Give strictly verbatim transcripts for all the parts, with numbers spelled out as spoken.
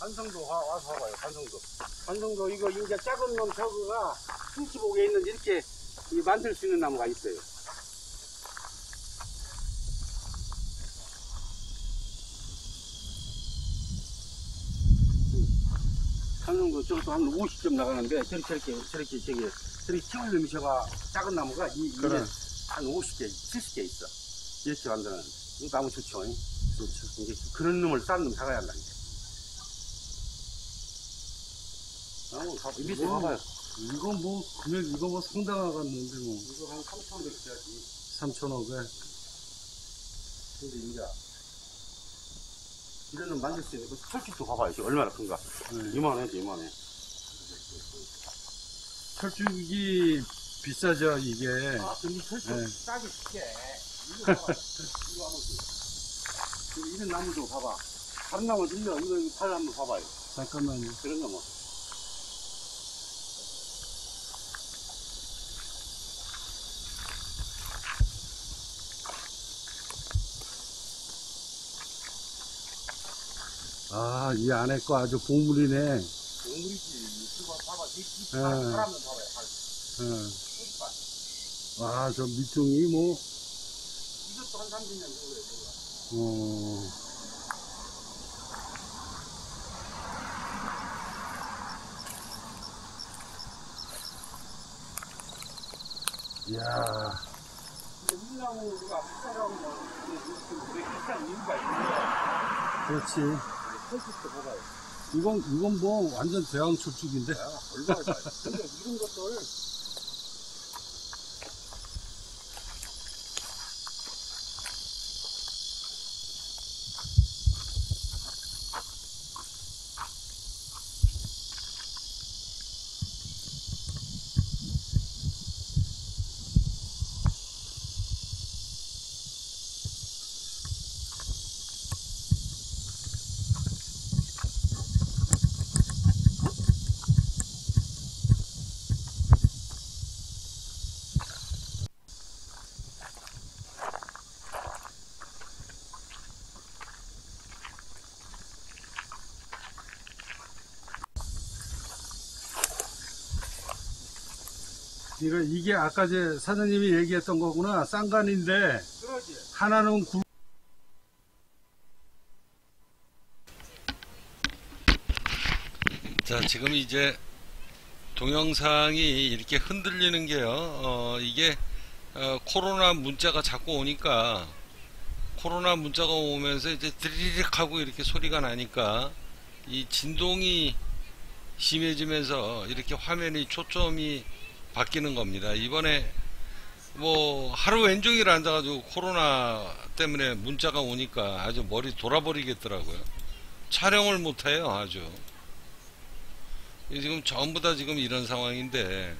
관성도 와, 와서 봐봐요. 관성도. 관성도 이거 이제 작은 놈 저거가 흉치복에 있는데 이렇게 이 만들 수 있는 나무가 있어요. 관성도 저것도 한 오십 점 나가는데 저렇게 저렇게 저렇게 저기 저렇게 키울 놈이 저가 작은 나무가 이 그래. 한 오십 개, 칠십 개 있어. 이렇게 만드는 이 나무 좋죠. 좋죠. 이제 그런 놈을 싼 놈 사가야 한다는 게. 나무 가 밑에 봐봐요. 이거 뭐 금액 이거 뭐 상당하겠는데 뭐. 이거 한 삼천오백 짜리. 삼천오백. 근데 이제 이런 놈 만들 수 있는 거 철쭉도 봐봐요. 지금 얼마나 큰가. 네. 이만해, 이만해. 철쭉이 비싸죠 이게. 아, 근데 철쭉 네. 싸게 줄게. 이거 봐봐. 이거 한번 줘. 이런 나무도 봐봐. 다른 나무 들려. 이거, 이거 팔 한번 봐봐요. 잠깐만요. 그런 거 뭐. 아, 이 안에 거 아주 보물이네. 동물이지. 이거 봐봐. 이, 이 네. 발, 발 한번 봐봐요. 발. 응. 발. 아, 저 밑둥이 뭐, 이것도 한 삼십 년 정도 돼요. 어. 이야. 근데 우리나무가 비싸다고 왜 비싼 이유가 있는데. 그렇지. 철쭉도 봐봐요. 이건, 이건 뭐 완전 대왕 철쭉인데. 야, 얼마나 잘. 근데 이런 것들. 이거, 이게 아까 제 사장님이 얘기했던 거구나. 쌍간인데, 그러지. 하나는 굵, 자, 지금 이제 동영상이 이렇게 흔들리는 게요, 어, 이게, 어, 코로나 문자가 자꾸 오니까, 코로나 문자가 오면서 이제 드리릭 하고 이렇게 소리가 나니까, 이 진동이 심해지면서 이렇게 화면이 초점이 바뀌는 겁니다. 이번에 뭐 하루 왼종일 앉아가지고 코로나 때문에 문자가 오니까 아주 머리 돌아버리겠더라고요. 촬영을 못해요. 아주 지금 전부 다 지금 이런 상황인데,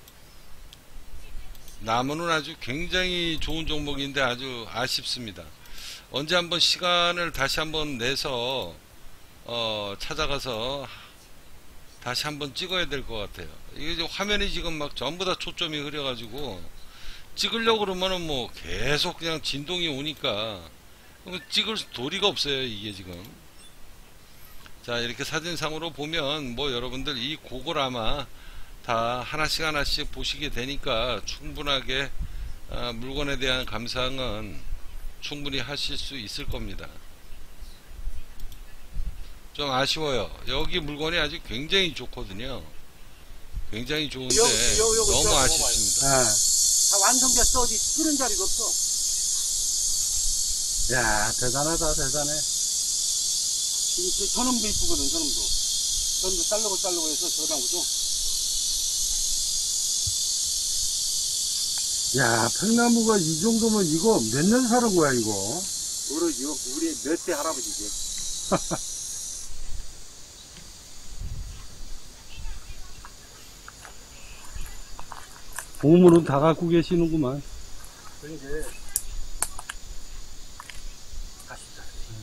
나무는 아주 굉장히 좋은 종목인데 아주 아쉽습니다. 언제 한번 시간을 다시 한번 내서 어, 찾아가서 다시 한번 찍어야 될 것 같아요. 이게 화면이 지금 막 전부 다 초점이 흐려가지고 찍으려고 그러면은 뭐 계속 그냥 진동이 오니까 찍을 도리가 없어요, 이게 지금. 자, 이렇게 사진상으로 보면 뭐 여러분들 이 곡을 아마 다 하나씩 하나씩 보시게 되니까 충분하게 아, 물건에 대한 감상은 충분히 하실 수 있을 겁니다. 좀 아쉬워요. 여기 물건이 아주 굉장히 좋거든요. 굉장히 좋은데 요, 요, 요, 너무 요, 아쉽습니다. 아, 다 완성됐어. 어디 쓰는 자리가 없어. 야, 대단하다, 대단해. 지금 저, 저놈도 이쁘거든, 저놈도. 저놈도 자르고 자르고 해서 저 나무죠. 야, 팽나무가 이 정도면 이거 몇 년 사는 거야, 이거? 모르지요. 우리 몇 대 할아버지지. 보물은 다 갖고 계시는구만. 그런데 가시다.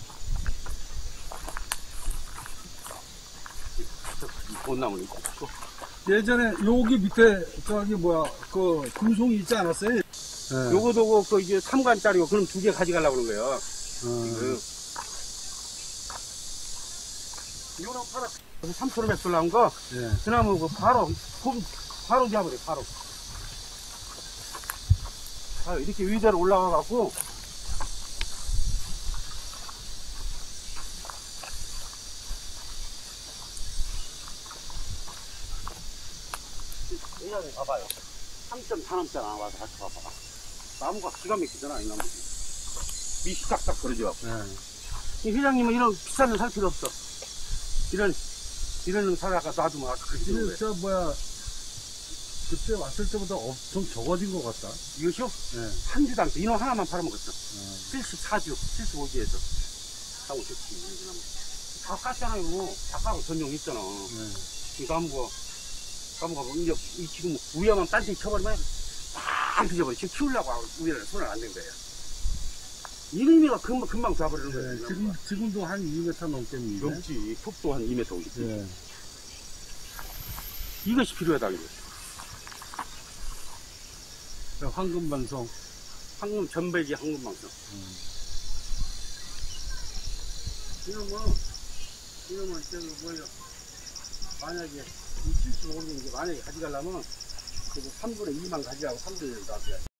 이 꽃나무는 있고. 예전에 여기 밑에 저기 뭐야 그 금송이 있지 않았어요? 네. 요거도 그 이게 삼 관짜리고 그럼 두 개 가져가려고 그런 거예요. 어, 지금. 요런 파라 삼천오백 불 나온 거, 예. 그나무 그 바로, 봄, 바로 잡아래, 바로. 아, 이렇게 위대로 올라가갖고, 이거 봐봐요. 삼 점 사 넘잖아, 와서 같이 봐봐. 나무가 기가 막히잖아, 이 나무. 밑이 딱딱 그러죠. 예. 이 회장님은 이런 비싼 거 살 필요 없어. 이런, 이런 거 사다가 놔두면 아까 그렇게 되는 이거 거예요. 저 뭐야 그때 왔을 때보다 엄청 적어진 것 같다. 이것이요? 예. 한 주도 안 돼. 이놈 하나만 팔아먹었어. 예. 칠십사 주, 칠십오 주에서. 하고 좋지. 다 깠잖아요. 다 까고 전용 있잖아. 예. 이 나무가, 나무가 뭐, 이제, 이 지금 위에만 딴지 쳐버리면 막 뒤져버려. 지금 키우려고 하고 위에는 손을 안 댄 거예요. 이놈이가 금방, 금방 잡아버리는 거예요. 예. 이 지금 나무가. 지금도 한 이 미터 넘겠는데. 넘지. 톱도 한 이 미터 오지. 예. 이것이 필요하다, 이거. 황금 반송. 황금 전백이 황금 방송. 음. 이놈은, 이놈은 저기 뭐야. 만약에 이 칠십오 년 이제 만약에 가져가려면 그래도 삼분의 이만 가져가고 삼분의 일 놔둬야 돼.